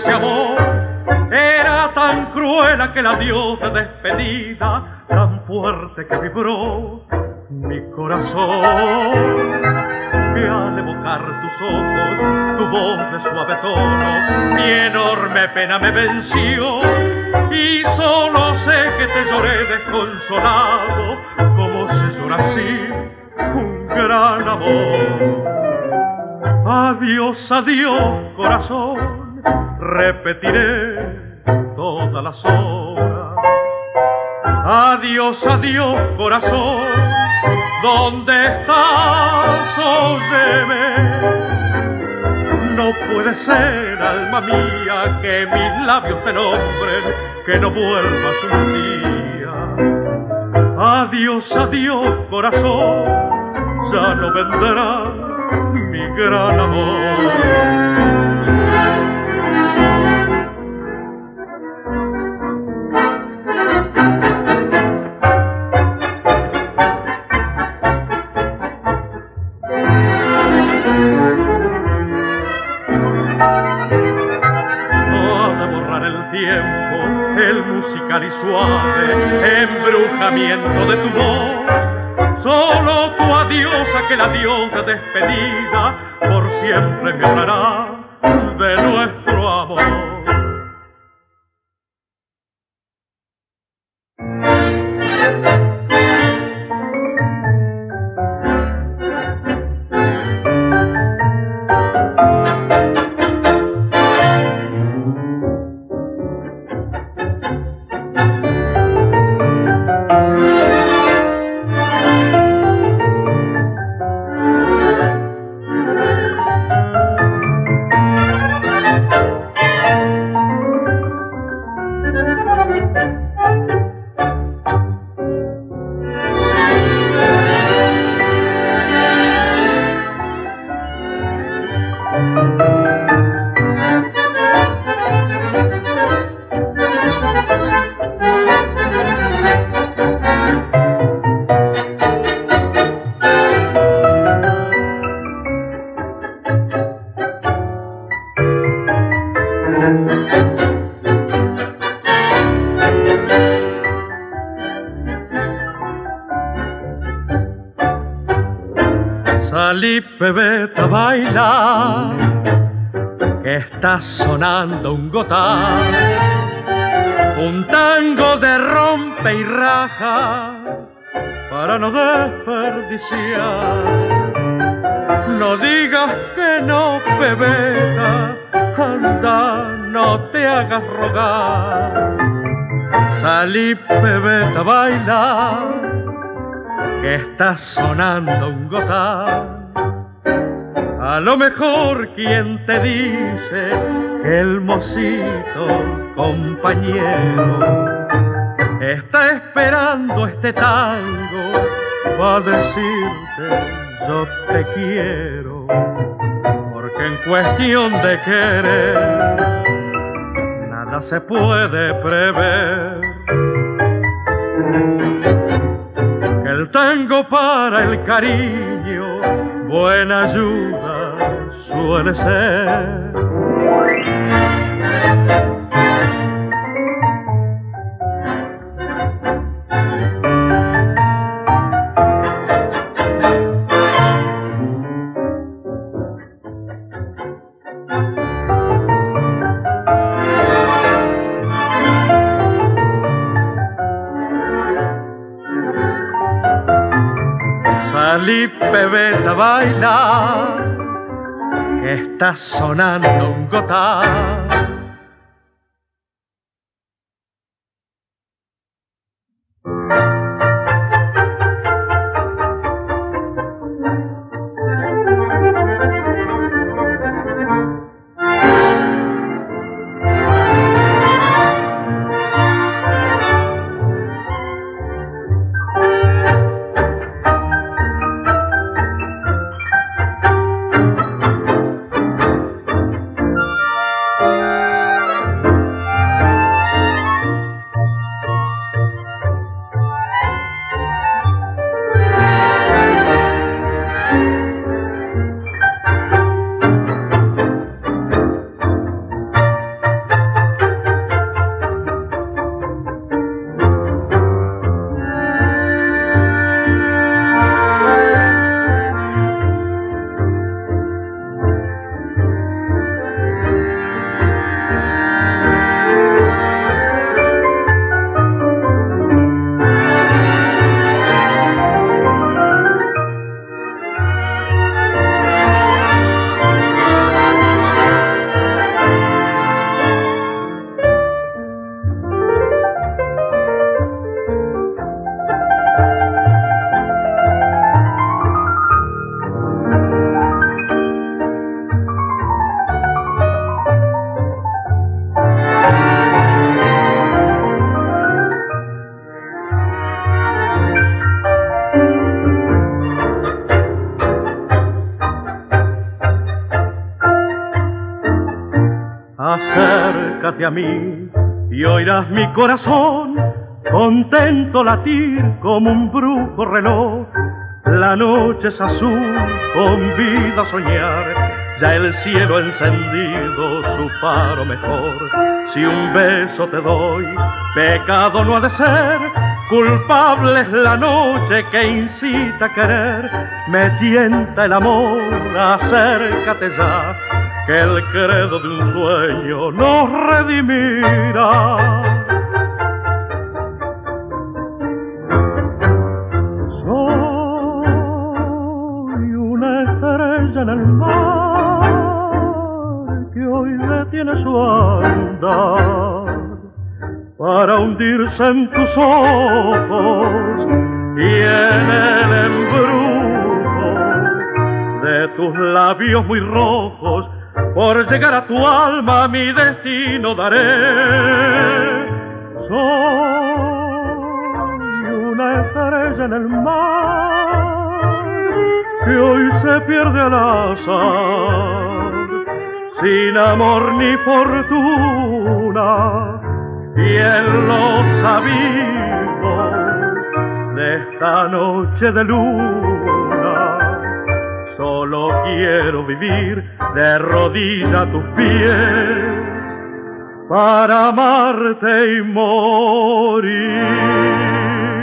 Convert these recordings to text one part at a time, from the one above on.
dulce amor era tan cruel aquel adiós de despedida, tan fuerte que vibró mi corazón. Que al evocar tus ojos, tu voz de suave tono, mi enorme pena me venció y solo sé que te lloré desconsolado, como se llora así un gran amor. Adiós, adiós, corazón, repetiré todas las horas. Adiós, adiós, corazón, ¿dónde estás? Óyeme. No puede ser, alma mía, que mis labios te nombren, que no vuelvas un día. Adiós, adiós, corazón, ya no vendrá mi gran amor. Y suave embrujamiento de tu voz, solo tu adiós, aquel adiós de despedida, por siempre me hablará de nuestro amor. Salí, bebeta, a bailar, que está sonando un gotá, un tango de rompe y raja, para no desperdiciar. No digas que no, bebeta, anda, no te hagas rogar. Salí, bebeta, a bailar, que está sonando un gotá. A lo mejor quien te dice que el mocito compañero está esperando este tango va a decirte yo te quiero, porque en cuestión de querer nada se puede prever. El tango para el cariño, buena ayuda suele ser. Salí, bebeta, a bailar, que está sonando un gotá. frente a mí y oirás mi corazón contento latir como un brujo reloj. La noche es azul, convida a soñar, ya el cielo ha encendido su faro mejor. Si un beso te doy, pecado no ha de ser, culpable es la noche que incita a querer. Me tienta el amor, acércate ya, que el credo de un sueño nos redimirá. En el mar que hoy detiene su andar para hundirse en tus ojos y en el embrujo de tus labios muy rojos. Por llegar a tu alma mi destino daré. Soy una estrella en el mar que hoy se pierde al azar, sin amor ni fortuna, y en los abismos de esta noche de luna, solo quiero vivir de rodillas a tus pies, para amarte y morir.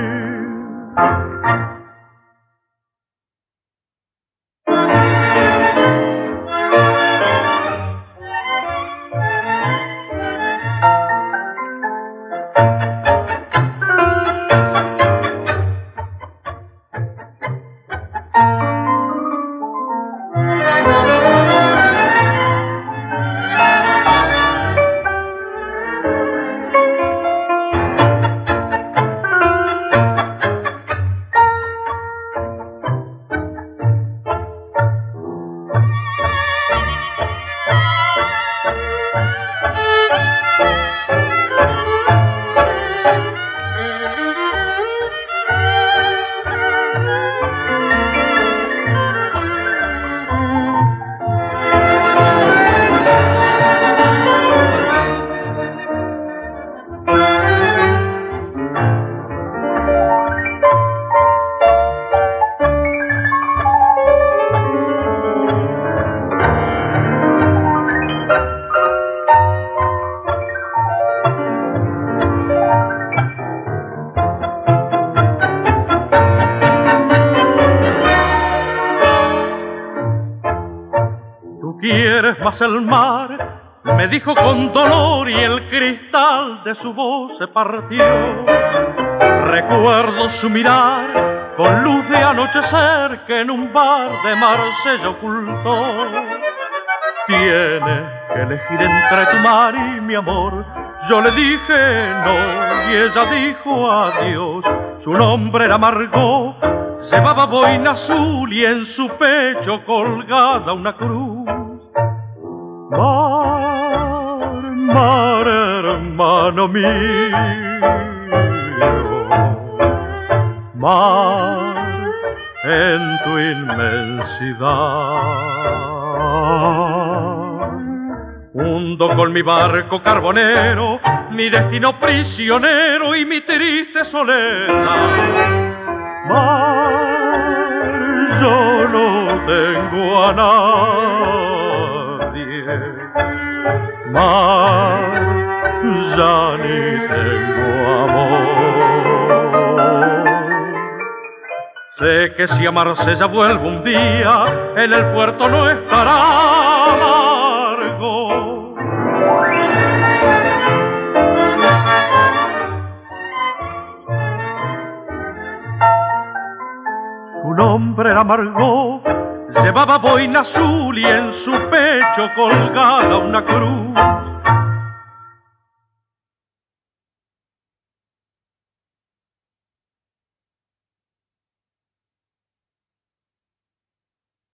¿Quieres más el mar? Me dijo con dolor y el cristal de su voz se partió. Recuerdo su mirar con luz de anochecer que en un bar de Marsella ocultó. Tienes que elegir entre tu mar y mi amor. Yo le dije no y ella dijo adiós. Su nombre era Margot, llevaba boina azul y en su pecho colgada una cruz. Mar, mar, hermano mío, mar, en tu inmensidad, hundo con mi barco carbonero, mi destino prisionero y mi triste soledad. Mar, yo no tengo a nadie, mar, ya ni tengo amor. Sé que si a Marsella vuelvo un día, en el puerto no estará Margot. Su nombre era Margot, llevaba boina azul y en su pecho colgada una cruz.